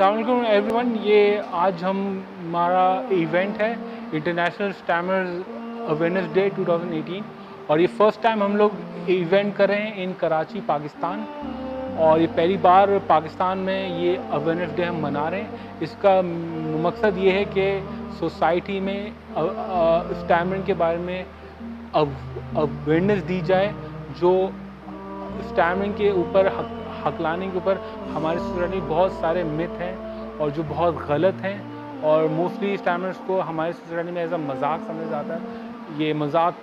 अस्सलाम वालेकुम एवरीवन। ये आज हमारा इवेंट है इंटरनेशनल स्टैमर्स अवेयरनेस डे 2018 और ये फ़र्स्ट टाइम हम लोग इवेंट कर रहे हैं इन कराची पाकिस्तान। और ये पहली बार पाकिस्तान में ये अवेयरनेस डे हम मना रहे हैं। इसका मकसद ये है कि सोसाइटी में स्टैमरिंग के बारे में अवेयरनेस दी जाए। जो स्टैमरिंग के ऊपर हकलाने के ऊपर हमारे सोसाइटी में बहुत सारे मिथ हैं और जो बहुत गलत हैं, और मोस्टली स्टैमर्स को हमारे सोसाइटी में एज अ मजाक समझा जाता है। ये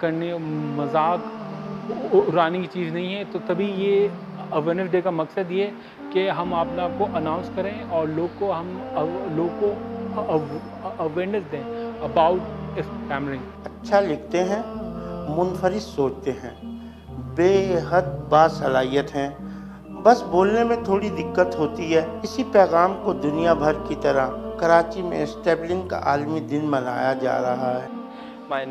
मजाक उड़ाने की चीज़ नहीं है। तो तभी ये अवेयरनेस डे का मकसद ये कि हम अपने आप को अनाउंस करें और लोग को अवेयरनेस दें अबाउट स्टैमरिंग। अच्छा लिखते हैं, मुनफरिद सोचते हैं, बेहद बासलाहियत हैं, बस बोलने में थोड़ी दिक्कत होती है। इसी पैगाम को दुनिया भर की तरह कराची में स्टैमरिंग का आलमी दिन मनाया जा रहा है। My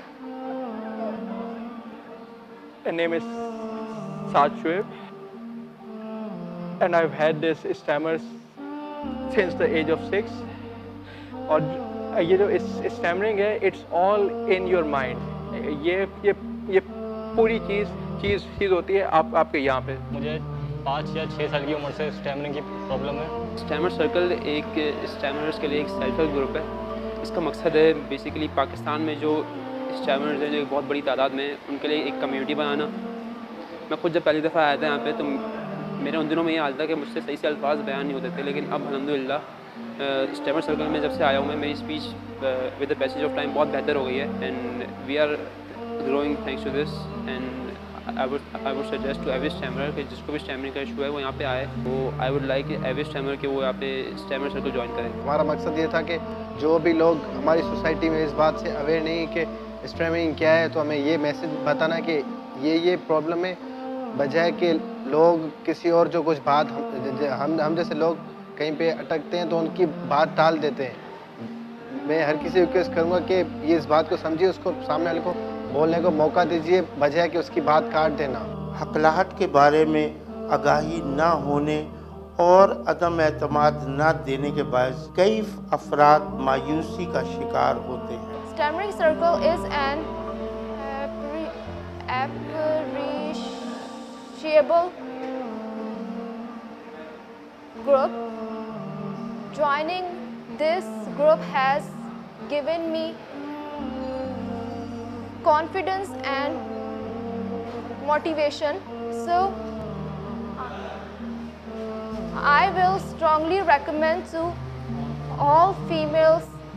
name is Saad Shoaib and I've had this stammers since the age of 6. और ये जो स्टैमरिंग है, it's all in your mind. ये पूरी चीज़ होती है आपके यहाँ पे। मुझे 5 या 6 साल की उम्र से स्टैमरिंग की प्रॉब्लम है। स्टैमर सर्कल एक स्टैमरर्स के लिए एक सेल्फ हेल्प ग्रुप है। इसका मकसद है बेसिकली पाकिस्तान में जो स्टैमरर्स हैं, जो बहुत बड़ी तादाद में, उनके लिए एक कम्युनिटी बनाना। मैं खुद जब पहली दफ़ा आया था यहाँ पे, तो मेरे उन दिनों में ये हाल था कि मुझसे सही से अल्फाज बयान नहीं होते थे। लेकिन अब अल्हम्दुलिल्लाह स्टैमर सर्कल में जब से आया हूँ मैं, मेरी speech with the passage of time बहुत बेहतर हो गई है। And we are growing thanks to this. And I would suggest to every stammerer कि जिसको भी स्टैमरिंग का इशू है वो यहाँ पे आए। वो I would like every stammerer कि वो यहाँ पे स्टैमर सर्कल ज्वाइन करें। हमारा मकसद ये था कि जो भी लोग हमारी सोसाइटी में इस बात से अवेयर नहीं कि स्टैमरिंग क्या है, तो हमें ये मैसेज बताना कि ये प्रॉब्लम है, बजाय कि लोग किसी और जो कुछ बात हम जैसे लोग कहीं पे अटकते हैं तो उनकी बात टाल देते हैं। मैं हर किसी को रिक्वेस्ट करूँगा कि ये इस बात को समझिए, उसको सामने वाले को बोलने को मौका दीजिए, बजाय कि उसकी बात काट देना। हकलाहट के बारे में आगाही ना होने और अदम एतमाद ना देने के बायस कई अफराद मायूसी का शिकार होते हैं। Stammering circle is an appreciable group. Joining this group has given me confidence and motivation, so I will strongly recommend to all female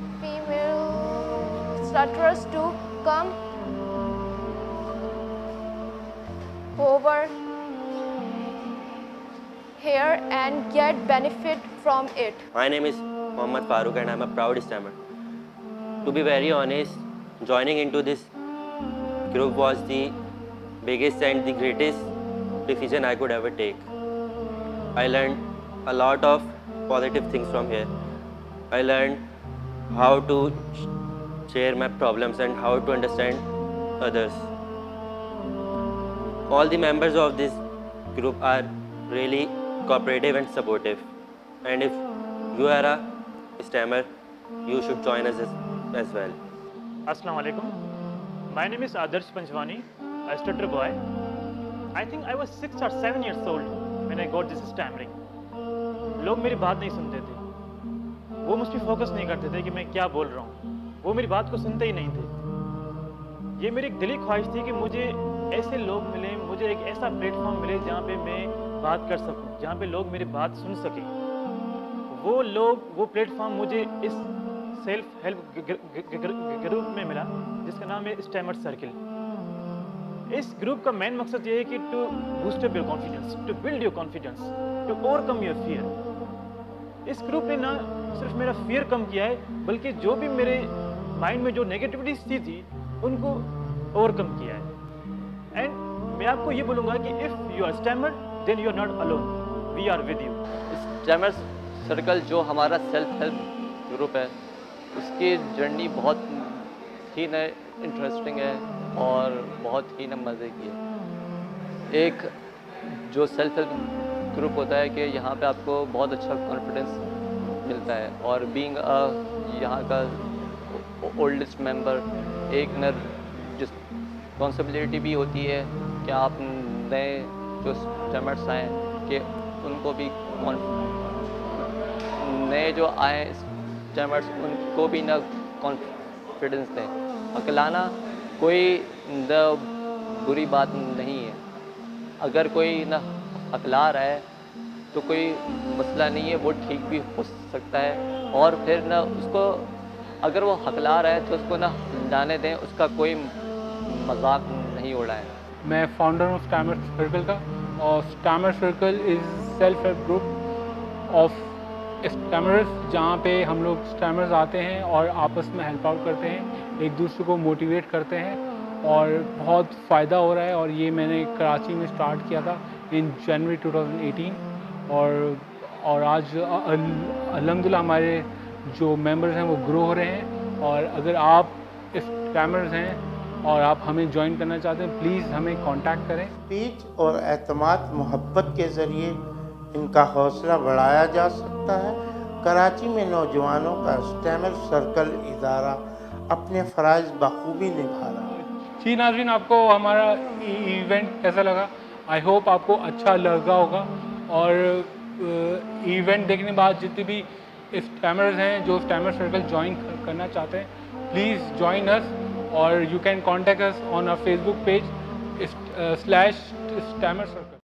stutterers to come over here and get benefit from it. My name is Mohammad Farooq and I am a proud stammer. To be very honest, joining into this group was the biggest and the greatest decision I could ever take. I learned a lot of positive things from here. I learned how to share my problems and how to understand others. All the members of this group are really cooperative and supportive. And if you are a stammer, you should join us as well. Assalamu alaikum. My name is Adarsh Panchwani, a stutter boy. I think I was 6 or 7 years old when I got this stammering. लोग मेरी बात नहीं सुनते थे, वो मुझ पर focus नहीं करते थे कि मैं क्या बोल रहा हूँ, वो मेरी बात को सुनते ही नहीं थे। ये मेरी एक दिली ख्वाहिश थी कि मुझे ऐसे लोग मिले, मुझे एक ऐसा प्लेटफॉर्म मिले जहाँ पे मैं बात कर सकूँ, जहाँ पे लोग मेरी बात सुन सकें। वो प्लेटफॉर्म मुझे इस सेल्फ हेल्प ग्रुप में मिला जिसका नाम है स्टैमर सर्किल। इस ग्रुप का मेन मकसद ये है कि to boost up your confidence, to build your confidence, to overcome your fear. इस ग्रुप ने ना सिर्फ मेरा फियर कम किया है, बल्कि जो भी मेरे माइंड में जो नेगेटिविटी थी उनको ओवरकम किया है। एंड मैं आपको ये बोलूँगा कि if you are stammer then you are not alone, we are with you. Stammer circle जो हमारा सेल्फ हेल्प ग्रुप है, उसकी जर्नी बहुत ही इंटरेस्टिंग है और बहुत ही मज़े की है। एक जो सेल्फ हेल्प ग्रुप होता है कि यहाँ पे आपको बहुत अच्छा कॉन्फिडेंस मिलता है। और बीइंग यहाँ का ओल्डेस्ट मेंबर एक न रिस्पॉन्सिबिलिटी भी होती है कि आप नए जो स्टैमर्स आए कि उनको भी नए जो आए स्टैमर्स उनको भी ना कॉन्फिडेंस दें। अकेलाना कोई न बुरी बात नहीं है। अगर कोई ना अकला रहा है तो कोई मसला नहीं है, वो ठीक भी हो सकता है। और फिर ना उसको अगर वो हकला रहा है तो उसको ना जाने दें, उसका कोई मजाक नहीं उड़ाएं। मैं फाउंडर हूँ स्टैमर सर्कल का, और stammer circle is self help group of stammers, जहाँ पे हम लोग स्टैमर्स आते हैं और आपस में हेल्प आउट करते हैं, एक दूसरे को मोटिवेट करते हैं, और बहुत फ़ायदा हो रहा है। और ये मैंने कराची में स्टार्ट किया था इन जनवरी 2018, और आज अल्हम्दुलिल्लाह हमारे जो मेंबर्स हैं वो ग्रो हो रहे हैं। और अगर आप स्टैमर्स हैं और आप हमें ज्वाइन करना चाहते हैं, प्लीज़ हमें कांटेक्ट करें। स्पीच और एतमाद मोहब्बत के ज़रिए इनका हौसला बढ़ाया जा सकता है। कराची में नौजवानों का स्टैमर सर्कल इदारा अपने फ़राइज़ बखूबी निभा रहा है। जी नाज़रीन, आपको हमारा इवेंट कैसा लगा? आई होप आपको अच्छा लगा होगा। और इवेंट देखने के बाद जितने भी स्टैमर्स हैं जो स्टैमर सर्कल ज्वाइन करना चाहते हैं, प्लीज़ ज्वाइन अस, और you can contact us on our Facebook page /stammer circle.